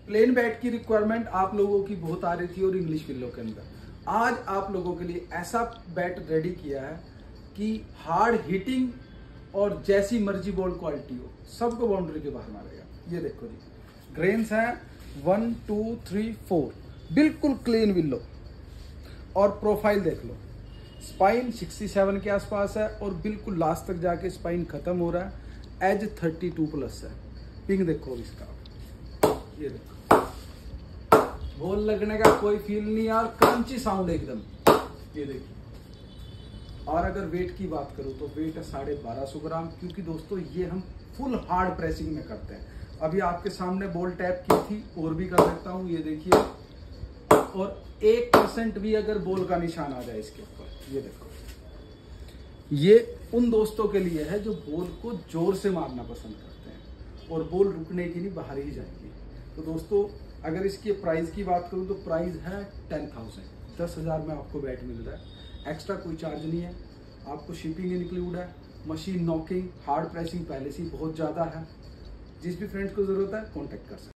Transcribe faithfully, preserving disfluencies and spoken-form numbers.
Plane bat की requirement आप लोगों की बहुत आ रही थी और इंग्लिश पिल्लो के अंदर। आज आप लोगों के लिए ऐसा बैट रेडी किया है कि हार्ड हिटिंग और जैसी मर्जी बॉल क्वालिटी हो सबको बाउंड्री के बाहर मारेगा। ये देखो जी, ग्रेन्स हैं वन टू थ्री फोर, बिल्कुल क्लीन विल्लो। और प्रोफाइल देख लो, स्पाइन सड़सठ के आसपास है और बिल्कुल लास्ट तक जाके स्पाइन खत्म हो रहा है। एज बत्तीस प्लस है। पिंग देखो इसका, ये देखो, बॉल लगने का कोई फील नहीं है और क्रंची साउंड एकदम। ये देखिए। और अगर वेट की बात करूं तो वेट है साढ़े बारह सौ ग्राम, क्योंकि दोस्तों ये हम फुल हार्ड प्रेसिंग में करते हैं। अभी आपके सामने बॉल टैप की थी और भी कर सकता हूं, ये देखिए। और एक परसेंट भी अगर बॉल का निशान आ जाए इसके ऊपर, ये देखो, ये उन दोस्तों के लिए है जो बॉल को जोर से मारना पसंद करते हैं और बॉल रुकने की नहीं, बाहर ही जाएगी। तो दोस्तों अगर इसकी प्राइस की बात करूं तो प्राइस है टेन थाउजेंड, दस हजार में आपको बैट मिल रहा है। एक्स्ट्रा कोई चार्ज नहीं है, आपको शिपिंग इंक्लूड है। मशीन नॉकिंग, हार्ड प्रेसिंग पहले से ही बहुत ज्यादा है। जिस भी फ्रेंड्स को जरूरत है कॉन्टेक्ट कर सकते हैं।